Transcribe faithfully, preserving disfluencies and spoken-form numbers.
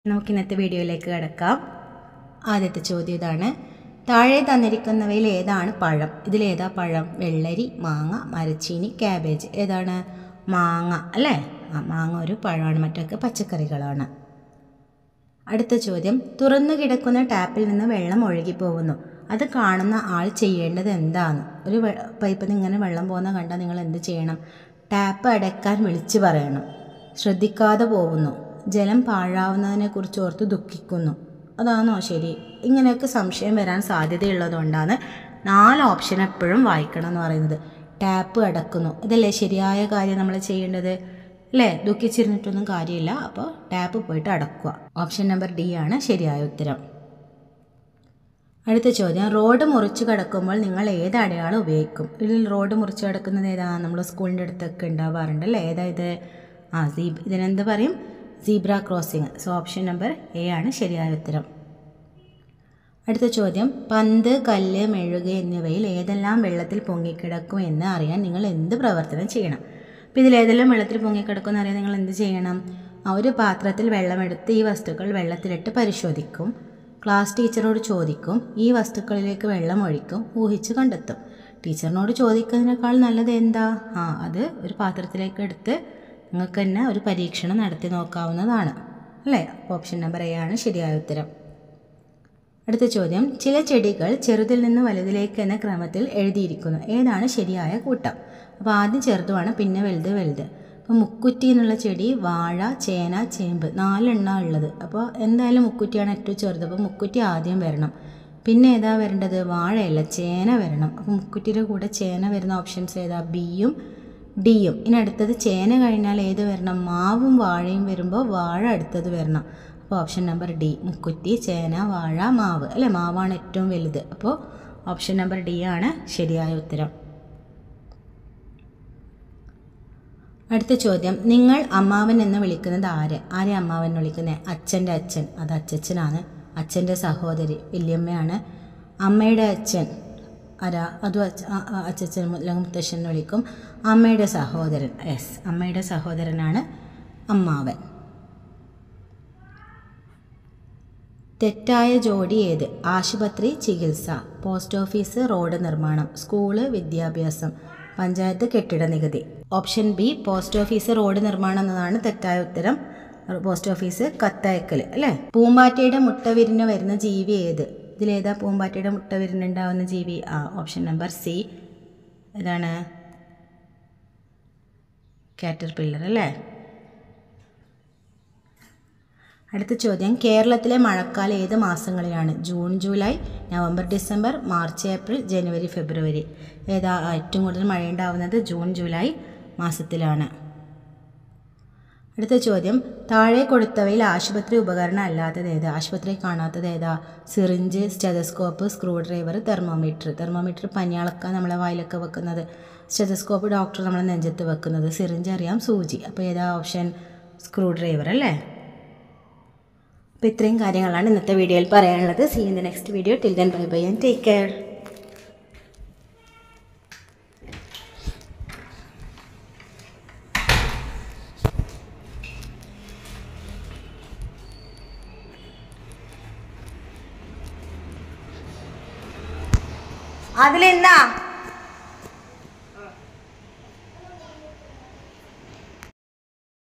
നമുക്ക് ഇന്നത്തെ വീഡിയോയിലേക്ക് കിടക്കാം. ആദ്യത്തെ ചോദ്യം ഇതാണ്. താഴെ തന്നിരിക്കുന്നവയിൽ ഏതാണ് പഴം? ഇതിലേതാ പഴം? വെള്ളരി, മാങ്ങ, മരച്ചീനി, ക്യാബേജ്. ഏതാണ്? മാങ്ങ അല്ലേ? ആ മാങ്ങ ഒരു പഴമാണ്, മറ്റൊക്കെ പച്ചക്കറികളാണ്. അടുത്ത ചോദ്യം. തുറന്നു കിടക്കുന്ന ടാപ്പിൽ നിന്ന് വെള്ളം ഒഴുകിപ്പോകുന്നു. അത് കാണുന്ന ആൾ ചെയ്യേണ്ടത് എന്താണ്? ഒരു പൈപ്പിൽ നിന്ന് ഇങ്ങനെ വെള്ളം പോകുന്ന കണ്ടാൽ നിങ്ങൾ എന്ത് ചെയ്യണം? ടാപ്പ് അടയ്ക്കാൻ വിളിച്ചു പറയണം. ശ്രദ്ധിക്കാതെ പോകുന്നു. ജലം പാഴാവുന്നതിനെക്കുറിച്ച് ഓർത്ത് ദുഃഖിക്കുന്നു. അതാണോ ശരി? ഇങ്ങനെയൊക്കെ സംശയം വരാൻ സാധ്യതയുള്ളതുകൊണ്ടാണ് നാല് ഓപ്ഷൻ എപ്പോഴും വായിക്കണം എന്ന് പറയുന്നത്. ടാപ്പ് അടക്കുന്നു, ഇതല്ലേ ശരിയായ കാര്യം നമ്മൾ ചെയ്യേണ്ടത് അല്ലേ? ദുഃഖിച്ചിരുന്നിട്ടൊന്നും കാര്യമില്ല. അപ്പോൾ ടാപ്പ് പോയിട്ട് അടക്കുക. ഓപ്ഷൻ നമ്പർ ഡി ആണ് ശരിയായ ഉത്തരം. അടുത്ത ചോദ്യം. റോഡ് മുറിച്ച് കിടക്കുമ്പോൾ നിങ്ങൾ ഏത് അടയാളം ഉപയോഗിക്കും? ഇതിൽ റോഡ് മുറിച്ച് കിടക്കുന്നത് ഏതാ? നമ്മൾ സ്കൂളിൻ്റെ അടുത്തൊക്കെ ഉണ്ടാവാറുണ്ട് അല്ലേ? ഏതായത്? ആ സീബ് ഇതിനെന്ത് പറയും? Zebra crossing. So option number A ആണ് ശരിയായ ഉത്തരം. അടുത്ത ചോദ്യം. പന്ത്, കല്ല്, മെഴുക് എന്നിവയിൽ ഏതെല്ലാം വെള്ളത്തിൽ പൊങ്ങിക്കിടക്കും എന്ന് അറിയാൻ നിങ്ങൾ എന്ത് പ്രവർത്തനം ചെയ്യണം? അപ്പോൾ ഇതിലേതെല്ലാം വെള്ളത്തിൽ പൊങ്ങിക്കിടക്കുമെന്ന് അറിയാൻ നിങ്ങൾ എന്ത് ചെയ്യണം? ആ ഒരു പാത്രത്തിൽ വെള്ളമെടുത്ത് ഈ വസ്തുക്കൾ വെള്ളത്തിലിട്ട് പരിശോധിക്കും. ക്ലാസ് ടീച്ചറോട് ചോദിക്കും. ഈ വസ്തുക്കളിലേക്ക് വെള്ളം ഒഴിക്കും. ഊഹിച്ച് കണ്ടെത്തും. ടീച്ചറിനോട് ചോദിക്കുന്നതിനേക്കാൾ നല്ലത് എന്താ? ആ അത് ഒരു പാത്രത്തിലേക്ക് എടുത്ത് നിങ്ങൾക്ക് തന്നെ ഒരു പരീക്ഷണം നടത്തി നോക്കാവുന്നതാണ് അല്ലേ? ഓപ്ഷൻ നമ്പർ എ ആണ് ശരിയായ ഉത്തരം. അടുത്ത ചോദ്യം. ചില ചെടികൾ ചെറുതിൽ നിന്ന് വലുതിലേക്ക് എന്ന ക്രമത്തിൽ എഴുതിയിരിക്കുന്നു. ഏതാണ് ശരിയായ കൂട്ടം? അപ്പോൾ ആദ്യം ചെറുതുമാണ്, പിന്നെ വലുത് വലുത്. അപ്പോൾ മുക്കുറ്റി എന്നുള്ള ചെടി, വാഴ, ചേന, ചേമ്പ് നാലെണ്ണ ഉള്ളത്. അപ്പോൾ എന്തായാലും മുക്കുറ്റിയാണ് ഏറ്റവും ചെറുത്. അപ്പോൾ മുക്കുറ്റി ആദ്യം വരണം. പിന്നെ ഏതാ വരേണ്ടത്? വാഴയല്ല, ചേന വരണം. അപ്പോൾ മുക്കുറ്റിയുടെ കൂടെ ചേന വരുന്ന ഓപ്ഷൻസ് ഏതാ? ബിയും ഡിയും. ഇനി അടുത്തത് ചേന കഴിഞ്ഞാൽ ഏത് വരണം? മാവും വാഴയും വരുമ്പോൾ വാഴ അടുത്തത് വരണം. അപ്പോൾ ഓപ്ഷൻ നമ്പർ ഡി. മുക്കുറ്റി, ചേന, വാഴ, മാവ് അല്ലേ? മാവാണ് ഏറ്റവും വലുത്. അപ്പോൾ ഓപ്ഷൻ നമ്പർ ഡി ആണ് ശരിയായ ഉത്തരം. അടുത്ത ചോദ്യം. നിങ്ങൾ അമ്മാവൻ എന്ന് വിളിക്കുന്നത് ആര്? ആരെ അമ്മാവൻ വിളിക്കുന്നത്? അച്ഛൻ്റെ അച്ഛൻ, അത് അച്ഛനാണ്. അച്ഛൻ്റെ സഹോദരി വല്യമ്മയാണ്. അമ്മയുടെ അച്ഛൻ ആരാ? അതും അച്ഛ അച്ഛൻ അല്ലെങ്കിൽ മുത്തശ്ശൻ എന്ന് വിളിക്കും. അമ്മയുടെ സഹോദരൻ, യെസ് അമ്മയുടെ സഹോദരനാണ് അമ്മാവൻ. തെറ്റായ ജോഡി ഏത്? ആശുപത്രി, ചികിത്സ, പോസ്റ്റ് ഓഫീസ്, റോഡ് നിർമ്മാണം, സ്കൂള്, വിദ്യാഭ്യാസം, പഞ്ചായത്ത്, കെട്ടിട നികുതി. Option B post office, road നിർമ്മാണം എന്നതാണ് തെറ്റായ ഉത്തരം. പോസ്റ്റ് ഓഫീസ് കത്തയക്കൽ അല്ലേ? പൂമ്പാറ്റയുടെ മുട്ട വിരിഞ്ഞ് വരുന്ന ജീവി ഏത്? ഇതിലേതാ പൂമ്പാറ്റയുടെ മുട്ട വിരിഞ്ഞുണ്ടാവുന്ന ജീവി? ആ ഓപ്ഷൻ നമ്പർ സി. ഏതാണ്? കാറ്റർപില്ലർ അല്ലേ? അടുത്ത ചോദ്യം. കേരളത്തിലെ മഴക്കാലം ഏത് മാസങ്ങളിലാണ്? June, July, November, December, March, April, ജനുവരി, ഫെബ്രുവരി. ഏതാ ഏറ്റവും കൂടുതൽ മഴയുണ്ടാവുന്നത്? ജൂൺ, ജൂലൈ മാസത്തിലാണ്. അടുത്ത ചോദ്യം. താഴെ കൊടുത്തവയിൽ ആശുപത്രി ഉപകരണം അല്ലാത്തത് ഏത്? ആശുപത്രി കാണാത്തത് ഏതാ? Syringe, stethoscope, screwdriver, thermometer. Thermometer പനി അളക്കാൻ നമ്മളെ വായിലൊക്കെ വെക്കുന്നത്. സ്റ്റെതസ്കോപ്പ് ഡോക്ടർ നമ്മളെ നെഞ്ചത്ത് വെക്കുന്നത്. സിറിഞ്ച് അറിയാം, സൂചി. അപ്പോൾ ഏതാ ഓപ്ഷൻ? സ്ക്രൂ ഡ്രൈവർ അല്ലേ? അപ്പോൾ ഇത്രയും കാര്യങ്ങളാണ് ഇന്നത്തെ വീഡിയോയിൽ പറയാനുള്ളത്. See in the next video. Till then bye bye and take care. അതിലെന്താ